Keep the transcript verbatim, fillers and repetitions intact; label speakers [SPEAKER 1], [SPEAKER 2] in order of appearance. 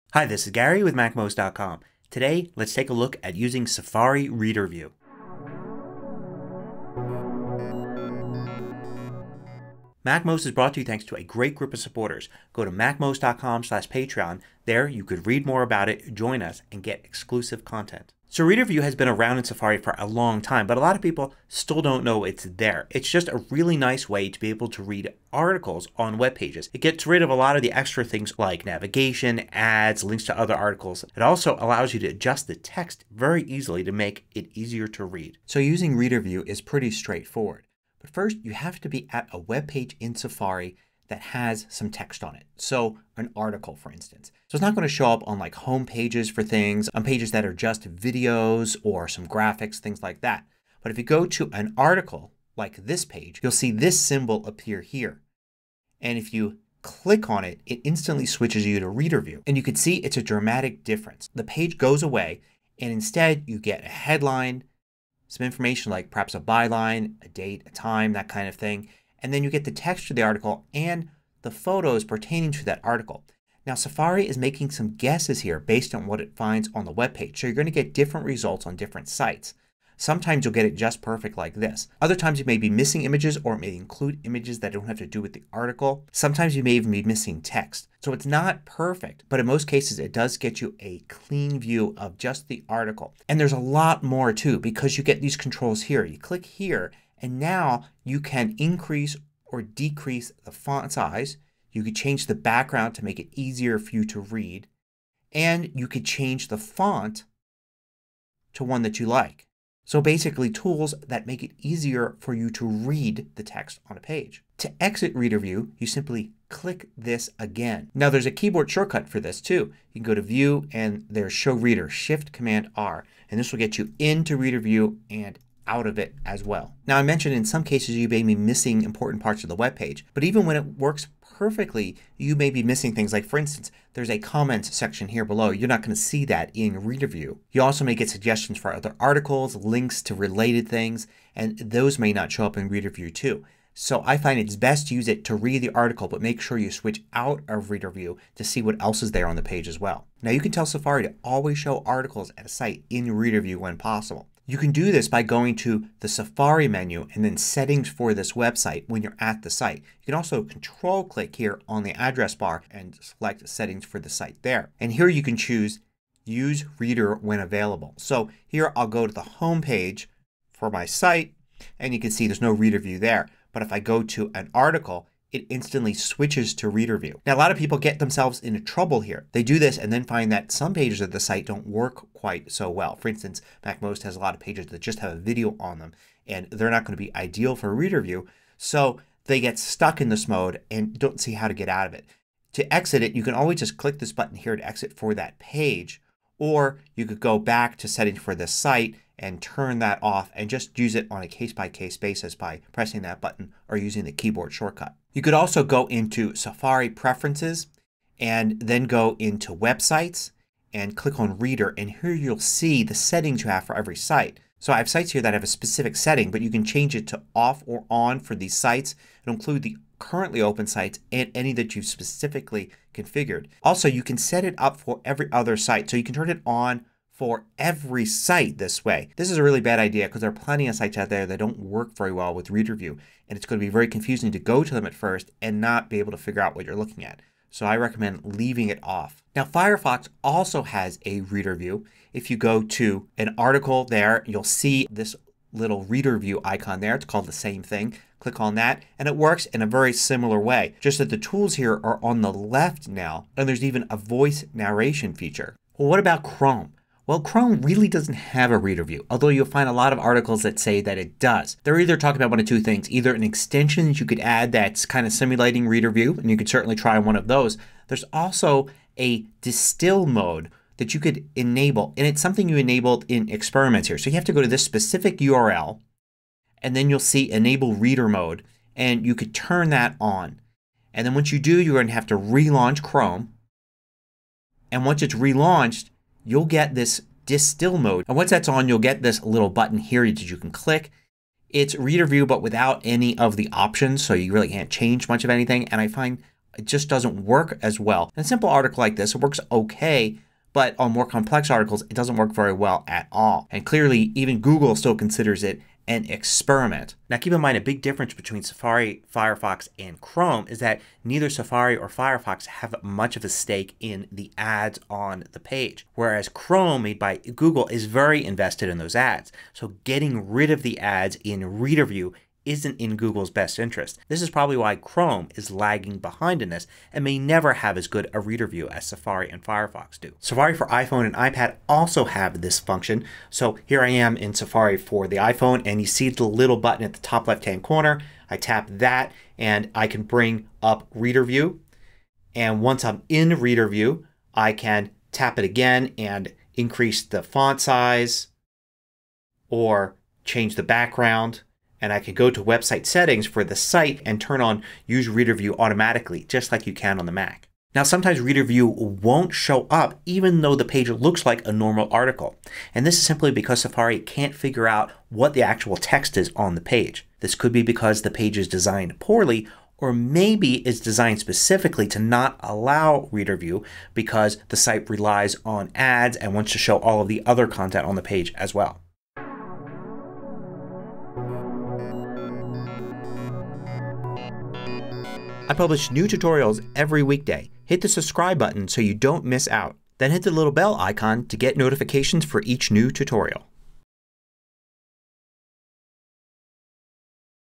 [SPEAKER 1] Hi, this is Gary with Mac Most dot com. Today, let's take a look at using Safari Reader View. MacMost is brought to you thanks to a great group of supporters. Go to MacMost dot com slash Patreon. There you could read more about it, join us, and get exclusive content. So Reader View has been around in Safari for a long time, but a lot of people still don't know it's there. It's just a really nice way to be able to read articles on web pages. It gets rid of a lot of the extra things like navigation, ads, links to other articles. It also allows you to adjust the text very easily to make it easier to read. So using Reader View is pretty straightforward. But first you have to be at a web page in Safari that has some text on it. So an article, for instance. So it's not going to show up on like home pages for things, on pages that are just videos or some graphics, things like that. But if you go to an article like this page, you'll see this symbol appear here. And if you click on it, it instantly switches you to Reader View. And you can see it's a dramatic difference. The page goes away and instead you get a headline, some information like perhaps a byline, a date, a time, that kind of thing. And then you get the text of the article and the photos pertaining to that article. Now Safari is making some guesses here based on what it finds on the web page. So you're going to get different results on different sites. Sometimes you'll get it just perfect like this. Other times you may be missing images or it may include images that don't have to do with the article. Sometimes you may even be missing text. So it's not perfect, but in most cases it does get you a clean view of just the article. And there's a lot more too because you get these controls here. You click here and now you can increase or decrease the font size. You could change the background to make it easier for you to read. And you could change the font to one that you like. So basically tools that make it easier for you to read the text on a page. To exit Reader View you simply click this again. Now there's a keyboard shortcut for this too. You can go to View and there's Show Reader. Shift Command R. And this will get you into Reader View and out of it as well. Now I mentioned in some cases you may be missing important parts of the web page. But even when it works perfectly you may be missing things like, for instance, there's a comments section here below. You're not going to see that in Reader View. You also may get suggestions for other articles, links to related things, and those may not show up in Reader View too. So I find it's best to use it to read the article, but make sure you switch out of Reader View to see what else is there on the page as well. Now you can tell Safari to always show articles at a site in Reader View when possible. You can do this by going to the Safari menu and then Settings for this website when you're at the site. You can also control click here on the address bar and select Settings for the site there. And here you can choose Use Reader when available. So here I'll go to the home page for my site and you can see there's no Reader View there. But if I go to an article it instantly switches to Reader View. Now a lot of people get themselves into trouble here. They do this and then find that some pages of the site don't work quite so well. For instance, MacMost has a lot of pages that just have a video on them and they're not going to be ideal for Reader View. So they get stuck in this mode and don't see how to get out of it. To exit it you can always just click this button here to exit for that page, or you could go back to Settings for this site and turn that off and just use it on a case-by-case basis by pressing that button or using the keyboard shortcut. You could also go into Safari Preferences and then go into Websites and click on Reader, and here you'll see the settings you have for every site. So I have sites here that have a specific setting, but you can change it to off or on for these sites. It'll include the currently open sites and any that you've specifically configured. Also you can set it up for every other site. So you can turn it on for every site this way. This is a really bad idea because there are plenty of sites out there that don't work very well with Reader View. And it's going to be very confusing to go to them at first and not be able to figure out what you're looking at. So I recommend leaving it off. Now Firefox also has a Reader View. If you go to an article there you'll see this little Reader View icon there. It's called the same thing. Click on that and it works in a very similar way. Just that the tools here are on the left now and there's even a voice narration feature. Well, what about Chrome? Well, Chrome really doesn't have a Reader View, although you'll find a lot of articles that say that it does. They're either talking about one of two things. Either an extension that you could add that's kind of simulating Reader View, and you could certainly try one of those. There's also a distill mode that you could enable, and it's something you enabled in experiments here. So you have to go to this specific U R L and then you'll see Enable Reader Mode and you could turn that on. And then once you do you're going to have to relaunch Chrome, and once it's relaunched you'll get this distill mode. And once that's on you'll get this little button here that you can click. It's Reader View but without any of the options, so you really can't change much of anything. And I find it just doesn't work as well. In a simple article like this, it works okay, but on more complex articles it doesn't work very well at all. And clearly even Google still considers it an experiment. Now keep in mind a big difference between Safari, Firefox, and Chrome is that neither Safari or Firefox have much of a stake in the ads on the page. Whereas Chrome, made by Google, is very invested in those ads. So getting rid of the ads in Reader View isn't in Google's best interest. This is probably why Chrome is lagging behind in this and may never have as good a reader view as Safari and Firefox do. Safari for iPhone and iPad also have this function. So here I am in Safari for the iPhone and you see the little button at the top left hand corner. I tap that and I can bring up Reader View. And once I'm in Reader View I can tap it again and increase the font size or change the background. And I can go to website settings for the site and turn on Use Reader View automatically, just like you can on the Mac. Now sometimes Reader View won't show up even though the page looks like a normal article. And this is simply because Safari can't figure out what the actual text is on the page. This could be because the page is designed poorly, or maybe it's designed specifically to not allow Reader View because the site relies on ads and wants to show all of the other content on the page as well. I publish new tutorials every weekday. Hit the subscribe button so you don't miss out. Then hit the little bell icon to get notifications for each new tutorial.